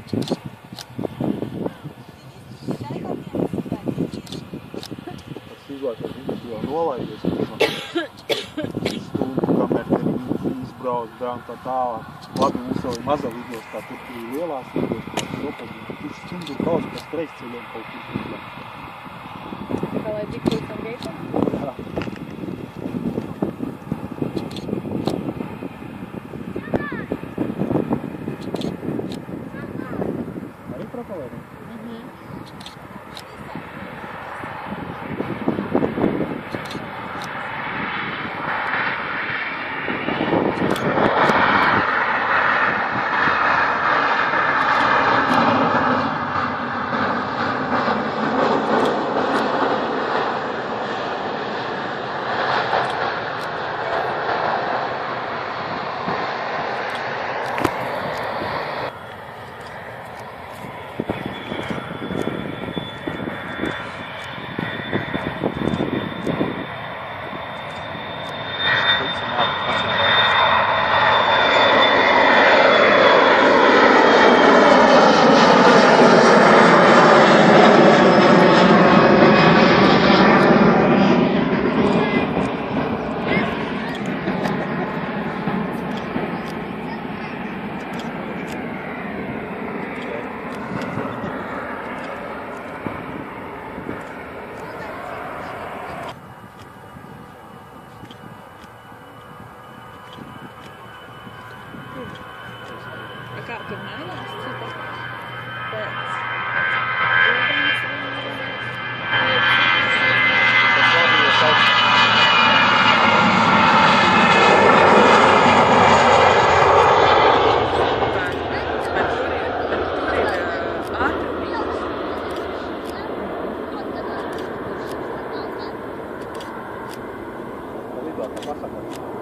Tas vieglākais viņš jau nolaidies stundu, kamēr te viņi izbrauc, brauc tā tālāk. Labi, mums vēl ir maza lidostā, tur ir lielās lidostās, tur stundu daudz pa streikceļiem kaut kur. Kā lai tik līdz tam geitam? Jā. Arī propelēri? Kā tur mājās cita? Bet... Lidot, pasakot.